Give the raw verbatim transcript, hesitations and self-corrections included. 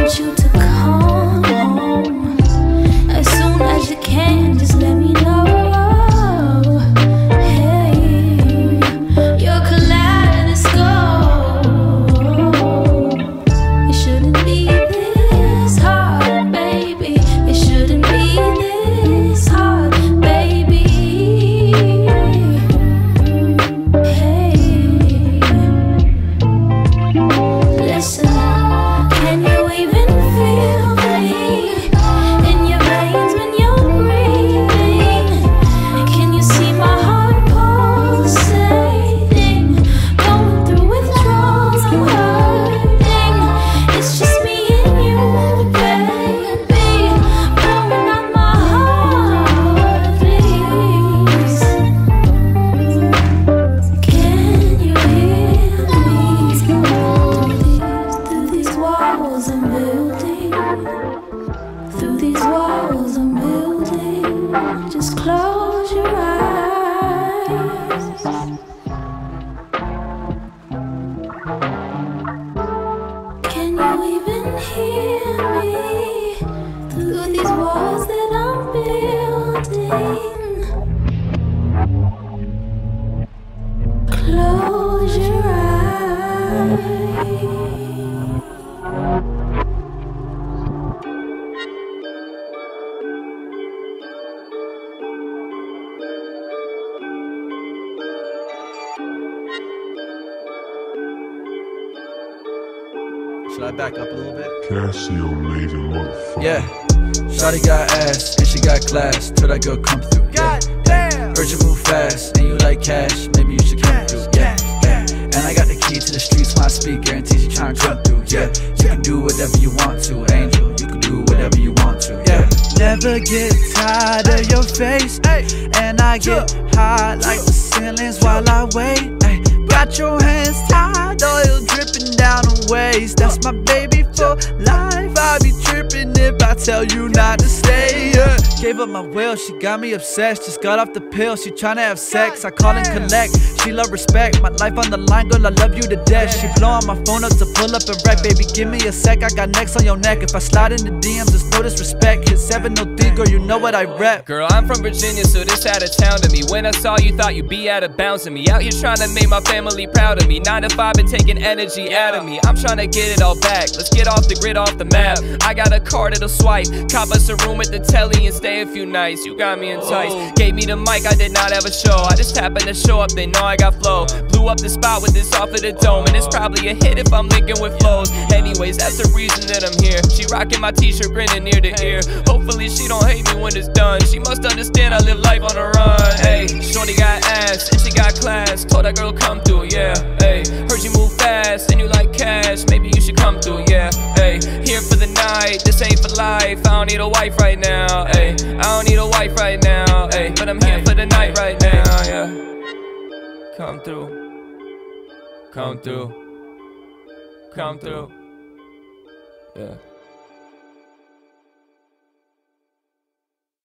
want you to come home as soon as you can. Just let me know. Hey, your kaleidoscope. It shouldn't be this hard, baby. It shouldn't be this hard, baby. Hey, listen. Can you even feel me in your veins when you're breathing? Can you see my heart pulsating? Going through withdrawals, I'm hurting. It's just me and you, baby. Blowing out my heart, please. Can you hear me through these walls I'm building? Through these walls I'm building. Just close your eyes. Can you even hear me through these walls that I'm building? Close your eyes. Should I back up a little bit? Casio made a motherfucker. Yeah. Shawty got ass and she got class. Till that girl come through. Yeah. Damn. Heard you move fast and you like cash. Maybe you should come through. Yeah. Yeah. And I got the key to the streets when I speak. Guarantees you tryna come through. Yeah. You can do whatever you want to, Angel. You can do whatever you want to. Yeah. Never get tired of your face, and I get high like the ceilings while I wait. Ay, got your hands tied, oil dripping down the waist. That's my baby for life. I be tripping if I tell you not to stay. Yeah. Gave up my will, she got me obsessed. Just got off the pill, she tryna have sex. I call and collect, she love respect. My life on the line, girl, I love you to death. She blowin' my phone up to pull up and wreck. Baby, give me a sec, I got next on your neck. If I slide in the D Ms, just no disrespect. Hit seven oh three, girl, you know what I rep. Girl, I'm from Virginia, so this out of town to me. When I saw you, thought you'd be out of bounds to me. Out here trying to make my family proud of me. Nine to five and taking energy out of me. I'm trying to get it all back. Let's get off the grid, off the map. I got a card that'll swipe. Cop us a room at the telly and stay a few nights. You got me enticed. Gave me the mic, I did not have a show. I just happened to show up, they know I got flow. Blew up the spot with this off of the dome, and it's probably a hit if I'm linking with flows. Anyways, that's the reason that I'm here. She rocking my t-shirt, grinning ear to ear. Hopefully she don't hate me when it's done. She must understand I live life on the run. Hey, shorty got ass and she got class. Told that girl come through, yeah. Hey, heard you move fast and you like cash. Maybe you should come through, yeah. Hey, here for the night, this ain't for life. I don't need a wife right now. Hey, I don't need a wife right now. Hey, but I'm here for the night right now, yeah. Come through, come through, come through, yeah.